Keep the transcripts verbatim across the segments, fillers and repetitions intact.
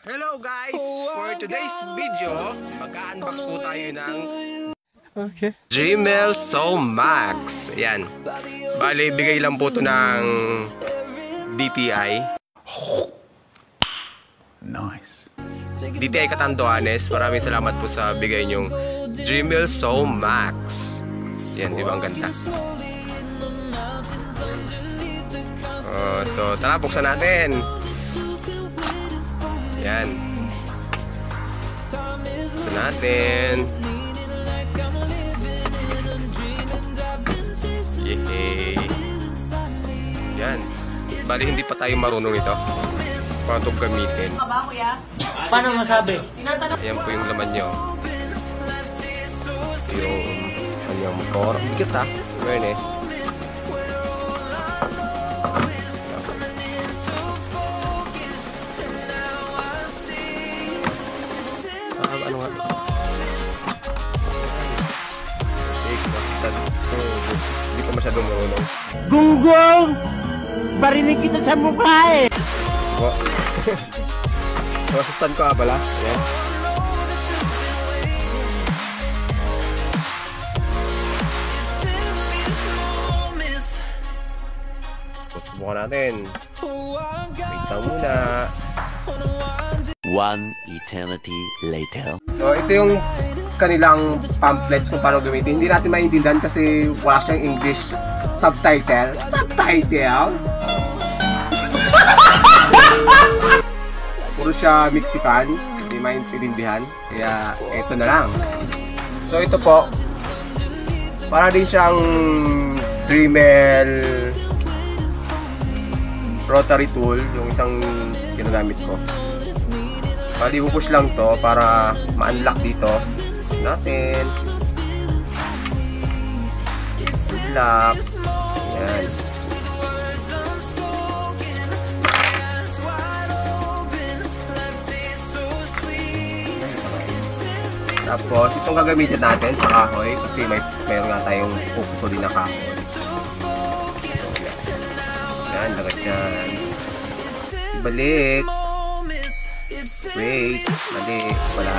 Hello guys! For today's video, mag-unbox po tayo ng okay. Dremel So Max. Ayan. Bale, bigay lang po ito ng D T I. Nice. D T I Catanduanes. Maraming salamat po sa bigay nyong Dremel So Max. Ayan, di ba ang ganda? Uh, so, tara, buksan natin. Yan. Buksan natin. Yehey. Yan. Bali hindi pa tayo marunong ito. Paano ito gamitin? Paano masabi? Yan po yung laman nyo. Yung kanyang motor. Ikit ha. Awareness. Ano nga? Hindi ko masyadong marunong. Gunggong! Barinig kita sa mukha eh! Oh. Masastan ko nga pala. Ayan. Susubukan natin. Wait lang muna. One eternity later. So ito yung kanilang pamphlets kung paano gamitin. Hindi natin maintindihan kasi wala siyang English subtitle. Subtitle? Puro siya Mexican. Hindi maintindihan. Kaya ito na lang. So ito po, para din siyang Dremel rotary tool, yung isang ginagamit ko. Bali, pupush lang to para ma-unlock dito. Push natin. Unlock. Ayan. Tapos, itong gagamitin natin sa kahoy kasi may mayroon nga tayong puputo din na kahoy. Ayan, dagat dyan. Balik. Wait, mali, wala.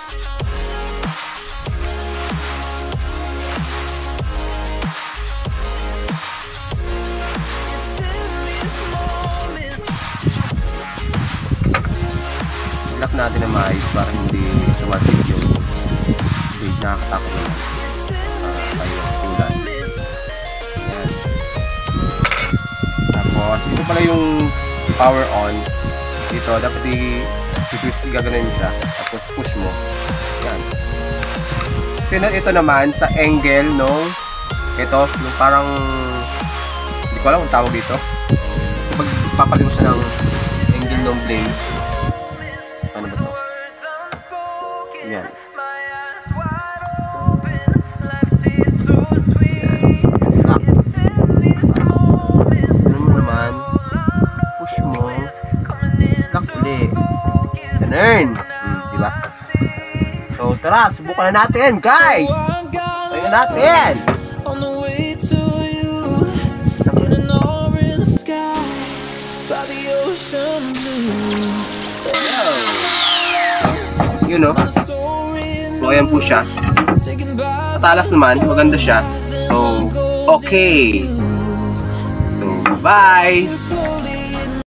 Lock natin na maayos para hindi tumasig yung hindi nakakatakot naman. Uh, tayo, tingnan. Ayan. Tapos, ito pala yung power on. Ito, dapat i twist, gaganin siya, tapos push mo. Yan. Kasi ito naman sa angle no, ito yung parang hindi ko alam kung tawag dito. Pag papalin mo siya ng angle ng blade, ano ba to? Yan. Slack. Tapos ganun mo naman, push mo, lock ulit. Ganun. Hmm, diba? So, tara, subukan na natin, guys! Tayo natin! Yun, no? So, ayan po siya. Matalas naman, maganda siya. So, okay! So, bye!